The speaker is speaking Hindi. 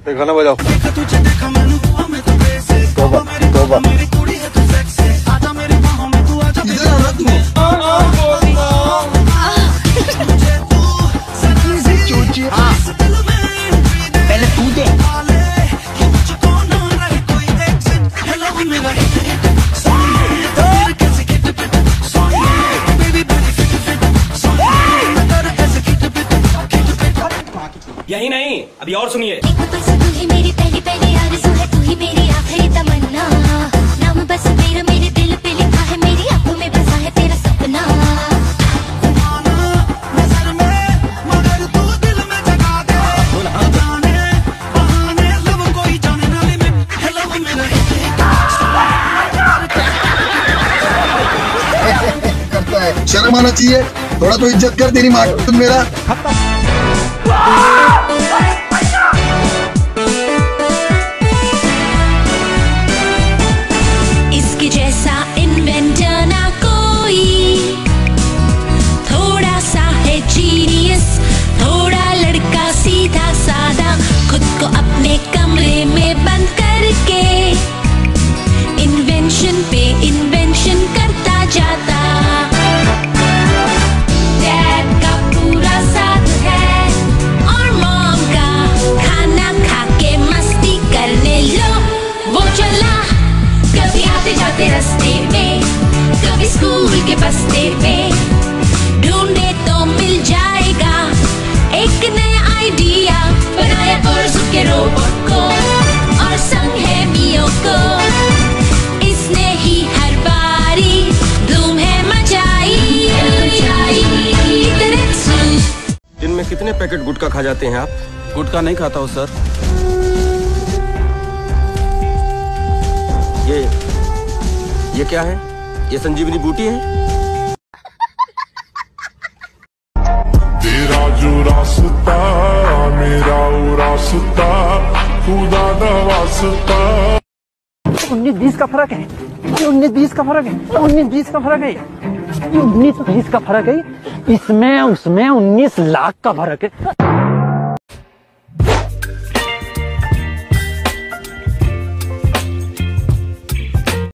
गाना बजाओ। तौबा तौबा। इधर आना तू। पहले तू दे। यही नहीं, अभी और सुनिए। तू ही मेरी पहली पहली आरज़ू है, तू ही मेरी आखिरी तमन्ना। नाम बस तेरा मेरे दिल पे लिखा है, मेरी आंखों में बसा है तेरा सपना। नज़र में मगर तू दिल में जगा दे। जाने बहाने लब कोई जाने ना ले, लब मेरा करता है। शर्म आना चाहिए, थोड़ा तो इज्जत कर, तेरी माँ तुम मेरा। इसके जैसा इन्वेंटर ना कोई, थोड़ा सा है जीनियस, थोड़ा लड़का सीधा सादा, खुद को अपने कमरे में बंद करके इन्वेंशन पे इन्वेंशन करता जाता। डैड का पूरा साथ है और मॉम का खाना खा के मस्ती करने लो। वो चला कभी आते जाते रास्ते में, कभी स्कूल के बस्ते में, ढूंढे तो मिल जाएगा एक नया आइडिया। बनाया कोर्स के रोबोट को और संग है मियो को, इसने ही हर बारी धूम है मचाई। दिन में कितने पैकेट गुटखा खा जाते हैं आप? गुटखा नहीं खाता हूँ सर। ये क्या है? ये संजीवनी बूटी है? तेरा जो रास्ता मेरा वो रास्ता, खुदा दा वास्ता। 19-20 का फर्क है, 19-20 का फर्क है, 19-20 का फर्क है, 19-20 का फर्क है। इसमें उसमें 19 लाख का फर्क है।